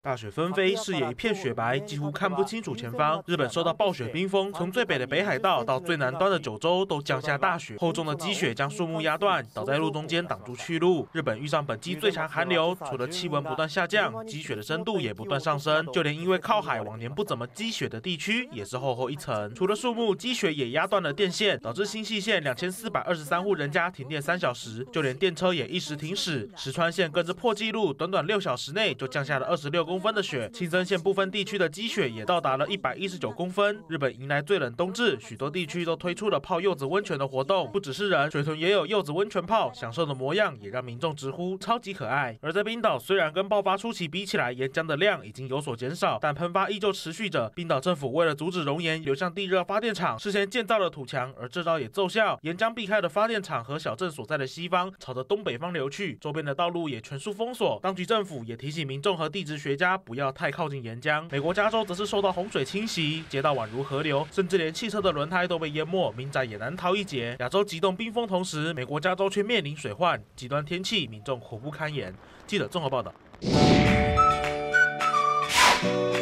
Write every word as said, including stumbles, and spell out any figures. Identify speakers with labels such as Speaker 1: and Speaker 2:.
Speaker 1: 大雪纷飞，视野一片雪白，几乎看不清楚前方。日本受到暴雪冰封，从最北的北海道到最南端的九州都降下大雪，厚重的积雪将树木压断，倒在路中间挡住去路。日本遇上本季最强寒流，除了气温不断下降，积雪的深度也不断上升，就连因为靠海往年不怎么积雪的地区，也是厚厚一层。除了树木，积雪也压断了电线，导致新泻县两千四百二十三户人家停电三小时，就连电车也一时停驶。石川县更是破纪录，短短六小时内就降下了二十六公分的雪。青森县部分地区的积雪也到达了一百一十九公分。日本迎来最冷冬至，许多地区都推出了泡柚子温泉的活动，不只是人，水豚也有柚子温泉泡，享受的模样也让民众直呼超级可爱。而在冰岛，虽然跟爆发初期比起来，岩浆的量已经有所减少，但喷发依旧持续着。冰岛政府为了阻止熔岩流向地热发电厂，事先建造了土墙，而这招也奏效，岩浆避开了发电厂和小镇所在的西方，朝着东北方流去，周边的道路也全数封锁。当局政府也提醒民众和地质学家不要太靠近岩浆。美国加州则是受到洪水侵袭，街道宛如河流，甚至连汽车的轮胎都被淹没，民宅也难逃一劫。亚洲极冻冰封同时，美国加州却面临水患，极端天气，民众苦不堪言。记者综合报道。